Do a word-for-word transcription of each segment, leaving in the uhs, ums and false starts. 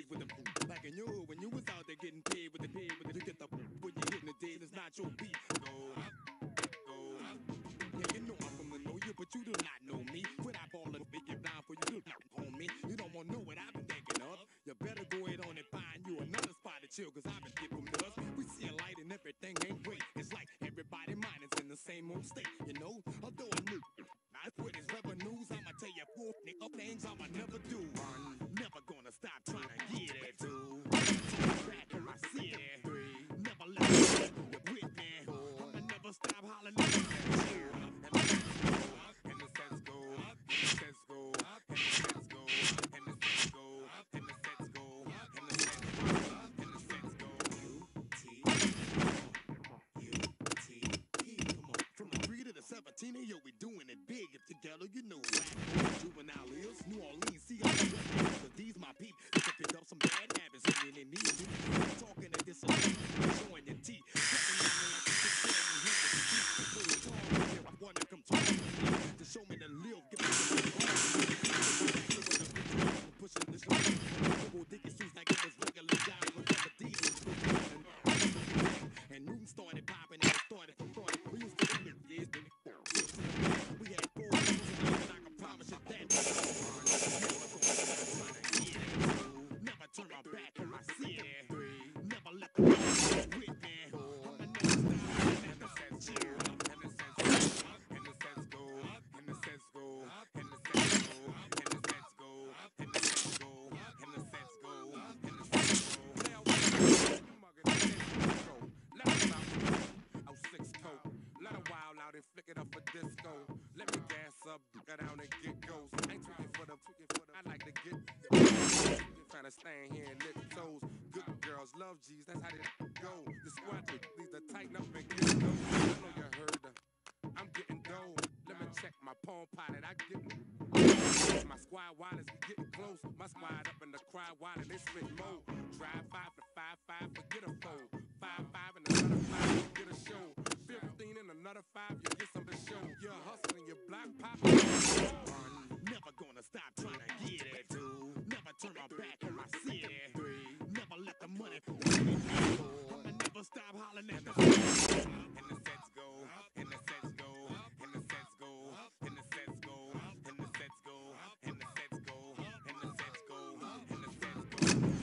days with the back in your hood when you was out there getting paid with the paid with the you get the when you hitting the day it's not your beat. Go, go. Yeah, you know I'm from the know you, but you do not know me. When I ball and make it down for you, do not on me. You don't want to know what I've been thinking of. You better go ahead on and find you another spot to chill, cause I've been dipping dust. We see a light and everything ain't great. It's like everybody mind is in the same old state, you know. Although I knew I put his revenues, I'ma tell you four nigga things I'ma never do. One, never gonna stop trying to get it. Two, back in my city. Three, never let me get you with me. Four, I'ma never stop hollering at you. And the sets go, and the sets go, and the sets go, and the sets go, and the sets go, and the sets go, and the sets go. U T, U T E, come on. From the three to the seventeen, yo, we doing it big. If together, you know whack, juvenile is, New Orleans, see how cause these my peep. You can pick up some bad habits, and they need you. Talking at this, showing your teeth. I wanna come talk to show me the live, give me the pushing this little dick suits like it was regular job with the diesel. And Newton started popping and it started from front. We used to do this, we had four people, and I can promise you that. Never turn my back on my city. Never let the with me. I'ma never stop. And the sense chill. And the sense go. And the sense go. And the sense go. And the sense go. And the sense go. And the sense go. And the sense go. And the sense go. Now you mugging the sense go. Let me stop. Oh, six coat. Let a wild out and flick it up for disco. Let me gas up, go down and get ghost. Ain't tweaking for the tweaking for the. I like to get. Trying to stand here and lick toes. Good girls love G's, that's how they go. The squad needs to tighten up and get low. I know you heard her. I'm getting dough. Let me check my palm pilot. I get my squad wallets getting close. My squad up in the crowd wallet, they spit mo. Drive five to five five, forget a foe. Five five and another five, you get a show. Fifteen and another five, you get some to show. You're hustling, your block pop. Never gonna stop trying to get it. Two, never turn my back on my city. Three, never let the money. I'ma never stop hollering at the. And the sets go, and the sets go, and the sets go, and the sets go, and the sets go, and the sets go, and the sets go, and the sets go.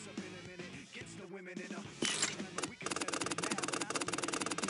up in a minute, gets the women in a remember we can settle it now, but I don't know